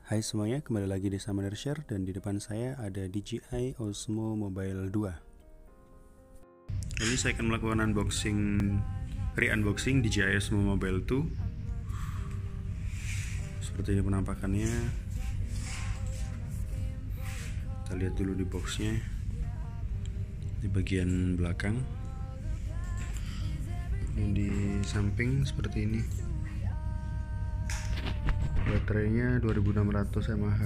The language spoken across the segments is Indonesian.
Hai semuanya, kembali lagi di Summoner Share dan di depan saya ada DJI Osmo Mobile 2. Ini saya akan melakukan re-unboxing DJI Osmo Mobile 2. Seperti ini penampakannya. Kita lihat dulu di boxnya. Di bagian belakang. Ini di samping seperti ini. Baterainya 2600 mAh.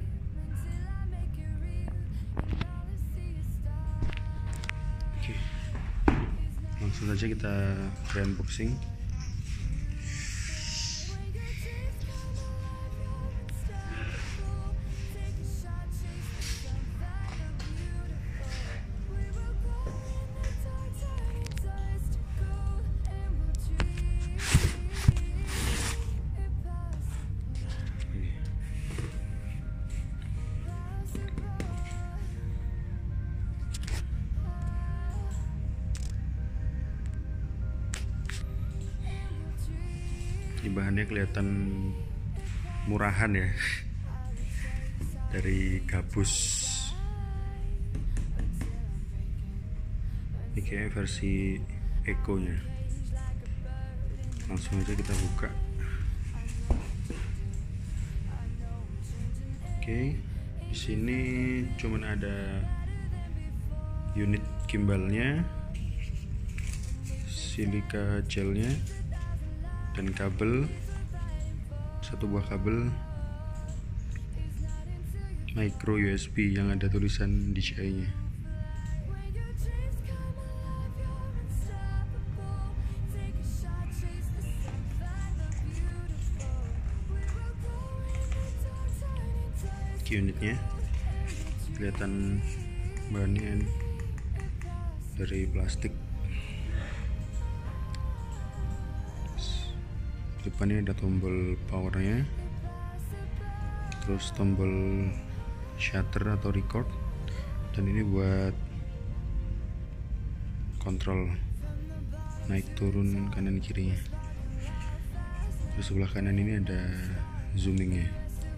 Oke. Langsung saja kita unboxing. Ini bahannya kelihatan murahan ya, dari gabus. Ini kayak versi Eco nya. Langsung aja kita buka. Oke, di sini cuman ada unit gimbalnya, silika gelnya, dan kabel, satu buah kabel micro USB yang ada tulisan DJI nya. Unitnya kelihatan bahannya dari plastik. Depannya ada tombol powernya, terus tombol shutter atau record, dan ini buat kontrol naik turun kanan kirinya. Terus sebelah kanan ini ada zoomingnya.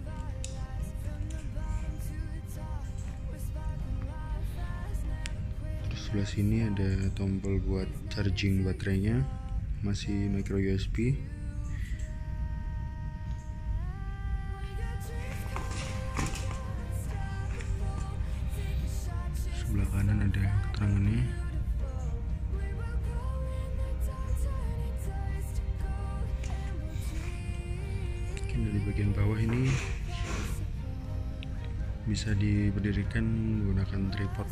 Terus sebelah sini ada tombol buat charging baterainya, masih micro USB. Sebelah kanan ada keterangannya. Mungkin dari bagian bawah ini bisa diberdirikan menggunakan tripod.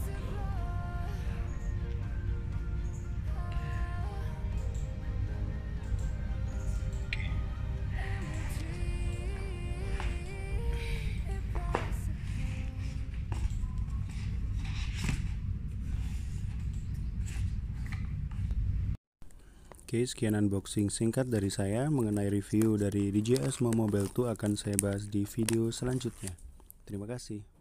Oke, sekian unboxing singkat dari saya mengenai review dari DJI Osmo Mobile 2. Akan saya bahas di video selanjutnya. Terima kasih.